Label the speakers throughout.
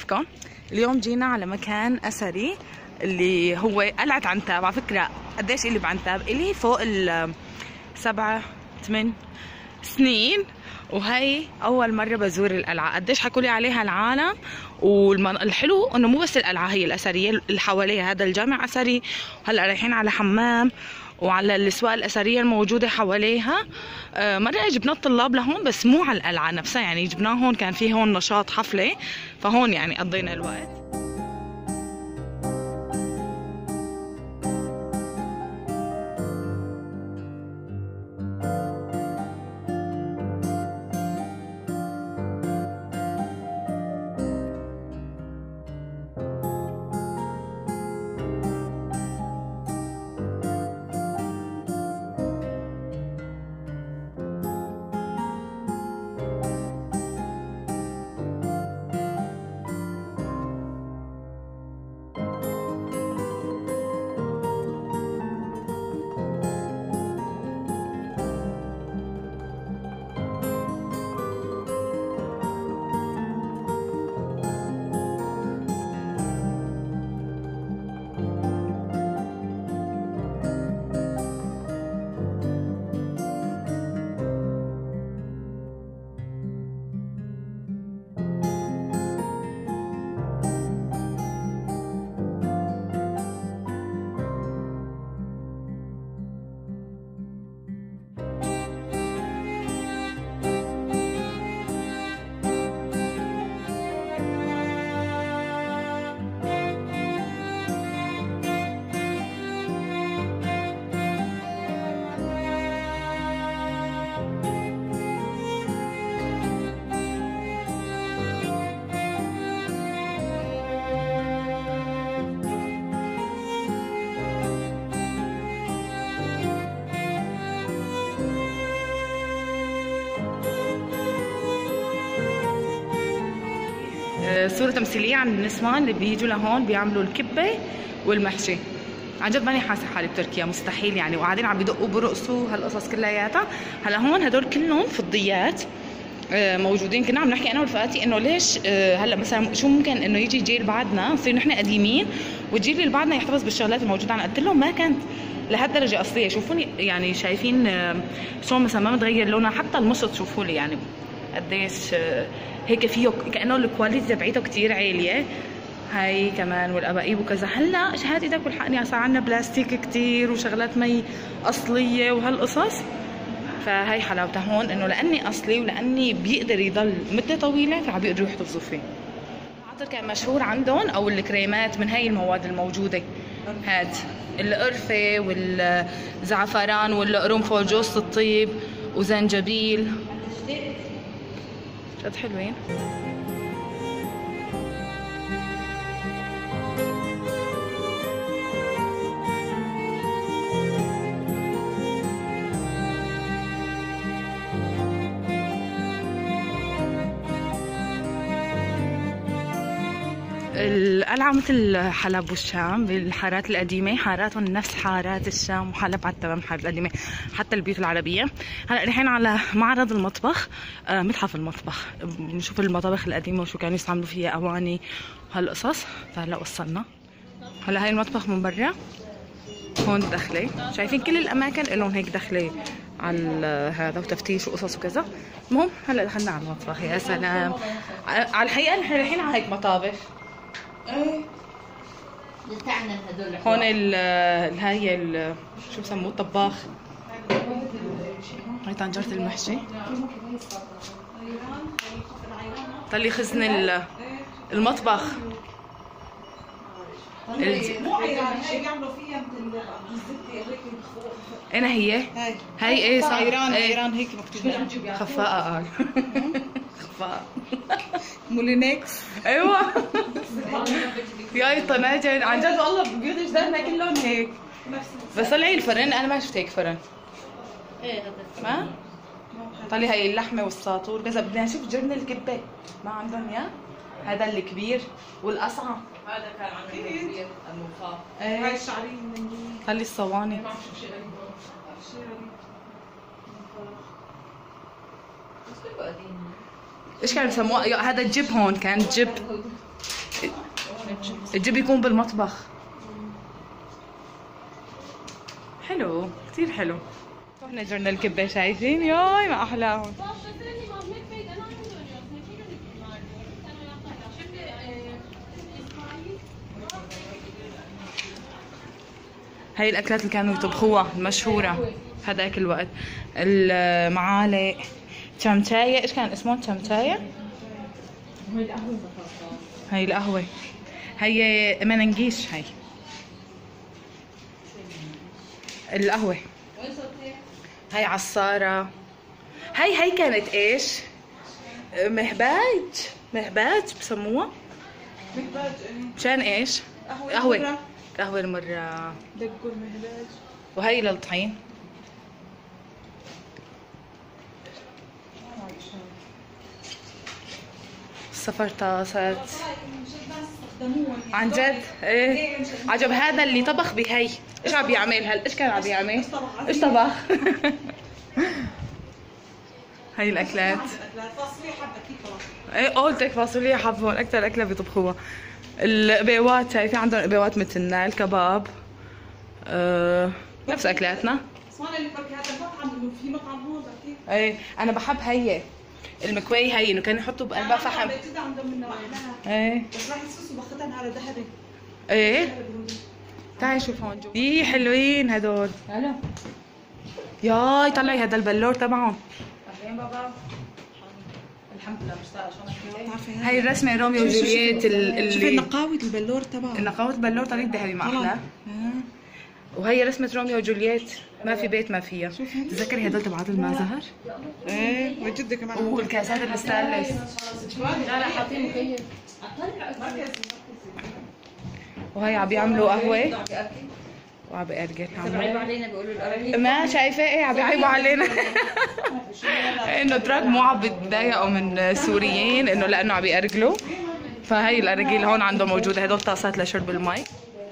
Speaker 1: كيفكم؟ اليوم جينا على مكان اثري اللي هو قلعة عنتاب. على فكرة قديش إلي بعنتاب؟ إلي فوق ال7 8 سنين، وهي أول مرة بزور القلعة. قديش حكولي عليها العالم، والحلو إنه مو بس القلعة هي الأثرية اللي حواليها، هذا الجامع أثري، وهلا رايحين على حمام وعلى الأسواق الأثرية الموجودة حواليها. مرة جبنا الطلاب لهون بس مو على القلعة نفسها، يعني جبناهم هون، كان في هون نشاط حفلة، فهون يعني قضينا الوقت. صورة تمثيلية عن النسوان اللي بيجوا لهون بيعملوا الكبة والمحشي. عن جد ماني حاسة حالي بتركيا، مستحيل يعني، وقاعدين عم بيدقوا برقصوا هالقصص كلياتها. هلا هون هدول كلهم فضيات موجودين. كنا عم نحكي انا ورفقاتي انه ليش هلا مثلا شو ممكن انه يجي جيل بعدنا نصير نحن قديمين والجيل اللي بعدنا يحتفظ بالشغلات الموجودة عنا. قلت لهم ما كانت لهالدرجة أصلية. شوفوني يعني، شايفين شلون مثلا ما متغير لونها، حتى المشط شوفوا لي يعني قديش هيك فيه كأنه الكواليتي تبعيته كتير عالية. هاي كمان والأباقيب وكذا. هلا شهاد ايدك والحقني، صار عنا بلاستيك كتير وشغلات مي أصلية وهالقصص. فهي حلاوتها هون، انه لاني اصلي ولاني بيقدر يضل مدة طويلة فعم بيقدروا يحتفظوا فيه. العطر كان مشهور عندهم، او الكريمات من هاي المواد الموجودة، هاد القرفة والزعفران والقرنفل، جوز الطيب وزنجبيل، جد حلوين. القلعة مثل حلب والشام بالحارات القديمة، حاراتهم نفس حارات الشام وحلب، حتى من الحارات القديمة، حتى البيوت العربية. هلا الحين على معرض المطبخ، متحف المطبخ، بنشوف المطابخ القديمة وشو كانوا يستعملوا فيها، أواني وهالقصص. فهلا وصلنا. هلا هاي المطبخ من برا، هون دخلة، شايفين كل الأماكن لهم هيك دخلة على هذا وتفتيش وقصص وكذا. المهم هلا دخلنا على المطبخ. يا سلام، على الحقيقة نحن رايحين على هيك مطابخ. ايه هون هاي شو بسموه، الطباخ. هاي طنجرة المحشي، طلي خزن المطبخ.
Speaker 2: مو عيران، هي بيعملوا فيها مثل الزبده هيك مخفوقه.
Speaker 1: انا هي هاي ايه صح،
Speaker 2: عيران هيك مكتوب
Speaker 1: خفاقه. قال خفاقه
Speaker 2: مولينكس.
Speaker 1: ايوه يا طناجر عن جد والله بيوت جدادنا كلهم هيك. بس طلعي الفرن، انا ما شفت هيك فرن. ايه هذا ما طلعي هاي اللحمه والساطور كذا. بدنا نشوف جبن الكبه، ما عندهم اياه. هذا الكبير والقصعه، هذا كان عندهم الكبير الملفاف.
Speaker 2: هاي الشعريه من
Speaker 1: خلي الصواني.
Speaker 2: ما بعرف شو شيء غريب.
Speaker 1: ايش كانوا بسموها؟ هذا الجب هون كان جب. الجيب يكون بالمطبخ. حلو كثير حلو. رحنا جرنا الكبه، شايفين ياي ما احلاهم. هاي الاكلات اللي كانوا يطبخوها المشهوره هذاك الوقت، المعالق، تشمتايه، ايش كان اسمه تشمتايه؟ هاي القهوه، هي مننقيش، هاي القهوه، هاي عصاره، هاي كانت ايش؟ مهباج بسموها
Speaker 2: مهباج.
Speaker 1: مشان ايش؟ قهوه المره
Speaker 2: دقوا المهباج.
Speaker 1: وهي للطحين. السفر طاسات عن جد. ايه عجب هذا اللي طبخ بهي. ايش عم بيعمل هلا؟ ايش كان عم بيعمل؟ ايش طبخ؟ هاي الاكلات.
Speaker 2: فاصوليا حبه اكيد طبخ.
Speaker 1: ايه قلت لك فاصوليا حبه، اكثر اكله بيطبخوها. القبيوات، شايفين عندهم قبيوات مثلنا، الكباب، نفس اكلاتنا.
Speaker 2: اسمعنا اللي بركي هذا المطعم، في مطعم هون اكيد.
Speaker 1: ايه انا بحب هي المكواي، هي انه كانوا يحطوا بقلبها فحم.
Speaker 2: جد عندهم منها واحدها.
Speaker 1: ايه
Speaker 2: بس راح يصوصوا بختن على ذهبي.
Speaker 1: ايه تعالي شوف هون جوا. ايه حلوين هدول.
Speaker 3: الو
Speaker 1: ياي طلعي هذا البلور تبعهم.
Speaker 3: عارفين بابا؟ الحمد لله مشتاقه. شلونك؟
Speaker 1: هاي الرسمه روميو وجولييت
Speaker 2: شوفي
Speaker 1: اللي
Speaker 2: نقاوة البلور تبعه.
Speaker 1: نقاوة البلور طريق ذهبي ما احلى. وهي رسمة روميو وجولييت، ما في بيت ما فيها. تذكري هدول تبعات المازهر؟
Speaker 2: ايه وجد كمان.
Speaker 1: والكاسات الستانلس.
Speaker 3: لا لا حاطين مكيف.
Speaker 1: وهي عم بيعملوا قهوة وعم بيأرجل.
Speaker 3: عيبوا علينا بيقولوا القرايب.
Speaker 1: ما شايفة ايه عم بيعيبوا علينا. انه تراك مو عم بتضايقوا من سوريين انه لانه عم بيأرجلوا. فهي الأراجيل هون عندهم موجودة، هدول طاسات لشرب المي.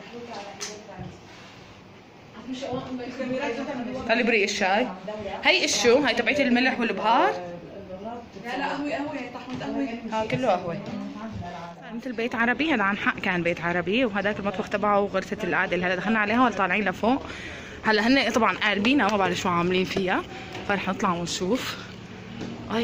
Speaker 1: هل بريق الشاي. هي الشو، هي تبعت الملح والبهار.
Speaker 2: لا قهوة طحنة قهوة.
Speaker 1: كله قهوة. مثل بيت عربي، هذا عن حق كان بيت عربي، وهذاك المطبخ تبعه وغرفة القعدة اللي هلا دخلنا عليها ولا طالعين لفوق. هلا هن طبعا قاربينها ما بعرف شو عاملين فيها، فرح نطلع ونشوف. اي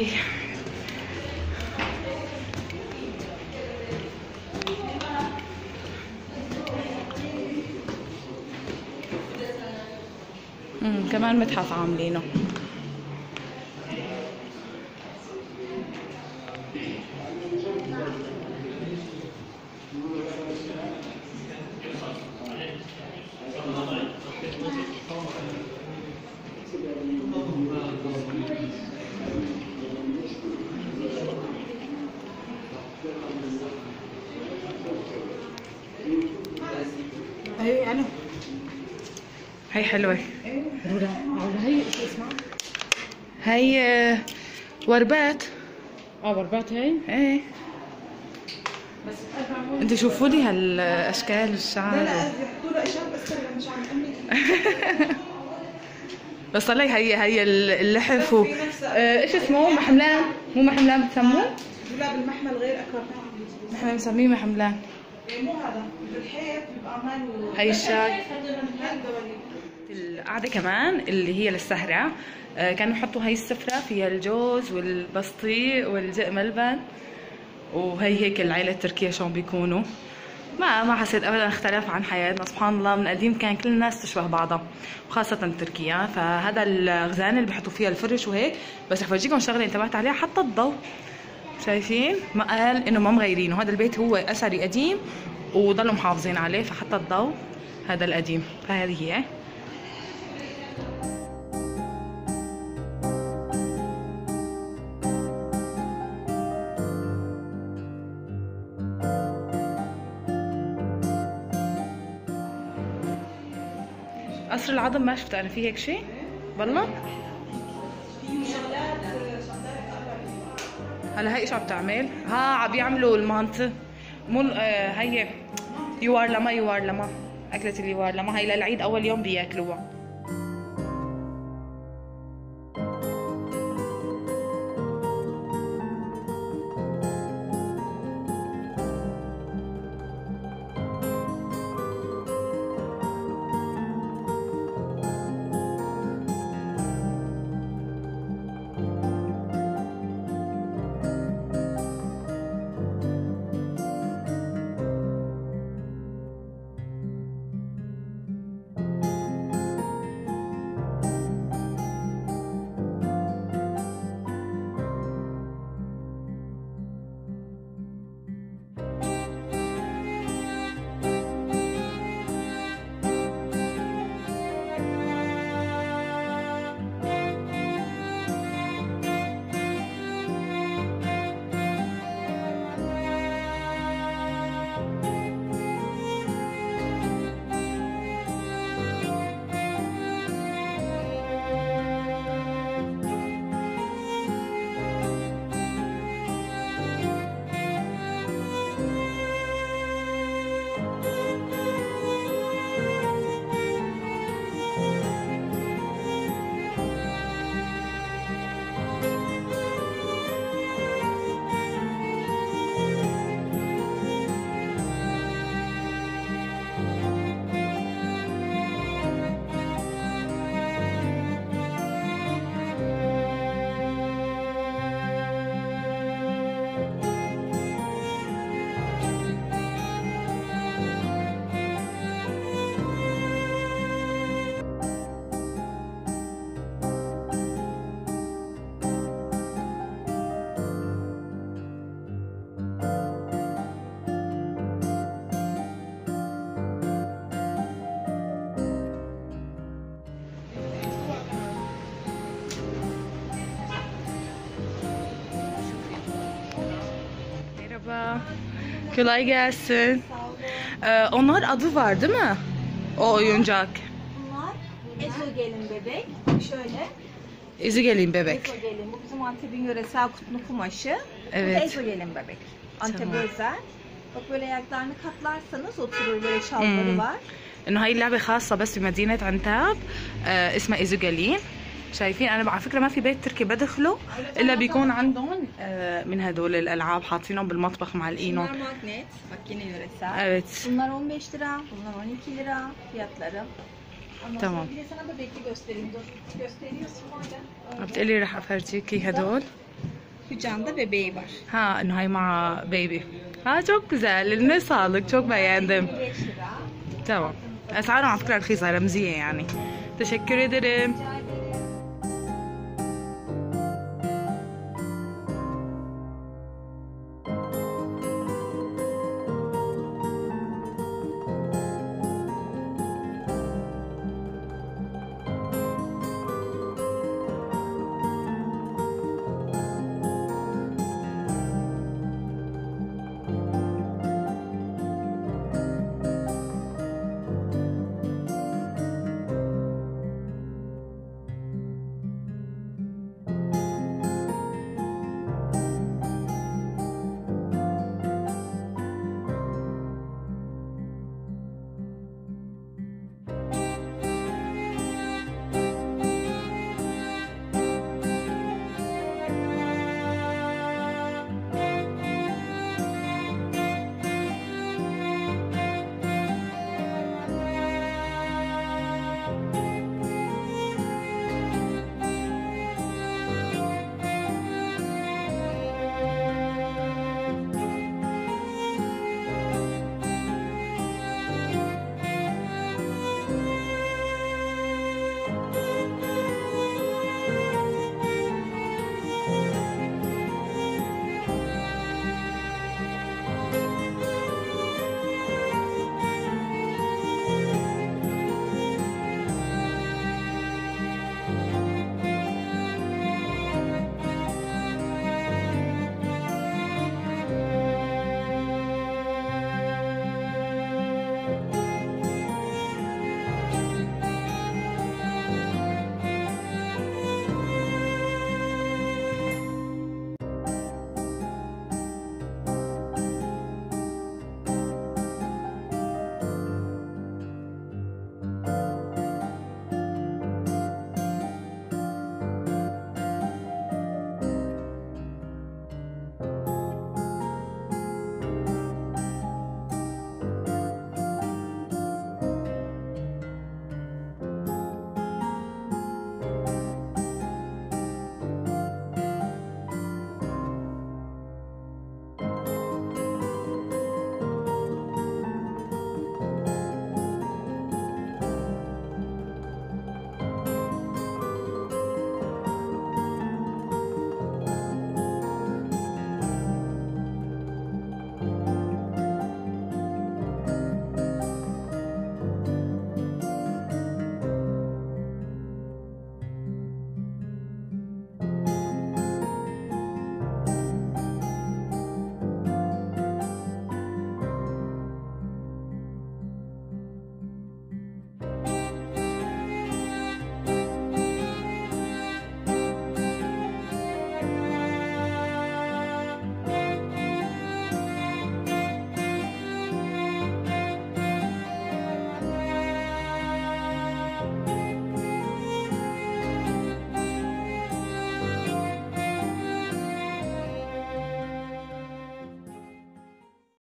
Speaker 1: كمان متحف عاملينه.
Speaker 2: ايه الو.
Speaker 1: هي حلوة.
Speaker 3: هي شو اسمها؟
Speaker 1: هي وربات.
Speaker 3: وربات هي؟
Speaker 1: ايه انتوا شوفوا لي هالاشكال الشعر.
Speaker 2: لا بيحطوا له اشياء بس مش عم امي.
Speaker 1: بس طلعي هي اللحف و ايش اسمه؟ محملان. مو محملان بتسموه؟
Speaker 2: لا بالمحمل غير اكثر.
Speaker 1: نحن بنسميه محملان.
Speaker 2: مو هذا بالحيط بيبقى ماله.
Speaker 1: هي الشاي. القعدة كمان اللي هي للسهرة، كانوا يحطوا هي السفرة فيها الجوز والبسطيق والجق ملبن، وهي هيك العيلة التركية شلون بيكونوا. ما حسيت ابدا اختلف عن حياتنا، سبحان الله من قديم كان كل الناس تشبه بعضها وخاصة تركيا. فهذا الغزال اللي بحطوا فيها الفرش وهيك، بس رح فرجيكم شغلة انتبهت عليها، حتى الضوء شايفين؟ ما قال انه ما مغيرينه، هذا البيت هو اثري قديم وضلوا محافظين عليه، فحتى الضوء هذا القديم. فهذه هي. قصر العظم ما شفت انا فيه هيك شيء والله. هلا هي ايش عم تعمل؟ عم بيعملوا المانت، مو هي يوارلما اكلة اليوارلما، هي للعيد اول يوم بياكلوها. Kolay gelsin. Onlar adı var değil mi? O oyuncak.
Speaker 4: Bunlar ezogelin bebek. Şöyle.
Speaker 1: Ezogelin bebek.
Speaker 4: Ezogelin. Bu bizim Antep'in yöresel kutlu kumaşı.
Speaker 1: Evet.
Speaker 4: Bu da ezogelin bebek. Antep'e
Speaker 1: Tamam.
Speaker 4: özel. Bak böyle ayaklarını katlarsanız oturur, böyle şalvarı var.
Speaker 1: انه هاي اللعبة خاصة بس بمدينة عنتاب اسمها ايزوجالين. شايفين انا على فكرة ما في بيت تركي بدخله الا بيكون عندهم من هدول الالعاب حاطينهم بالمطبخ معلقينهم.
Speaker 4: Bunlar magnet. Bak yine yöresel.
Speaker 1: Evet.
Speaker 4: Bunlar 15 lira, bunlar 12 lira fiyatları. Ondan
Speaker 1: Tamam.
Speaker 4: sonra bir de sana bebekli göstereyim. Dur. Gösteriyorsun orada.
Speaker 1: بتقلي رح افرجيكي هدول.
Speaker 4: Kucağında bebeği var.
Speaker 1: Ha انه هاي مع بيبي. Ha çok güzel. Eline sağlık. Çok beğendim.
Speaker 4: 5 lira.
Speaker 1: Tamam. اسعارهم على فكرة رخيصة رمزية يعني. Teşekkür ederim.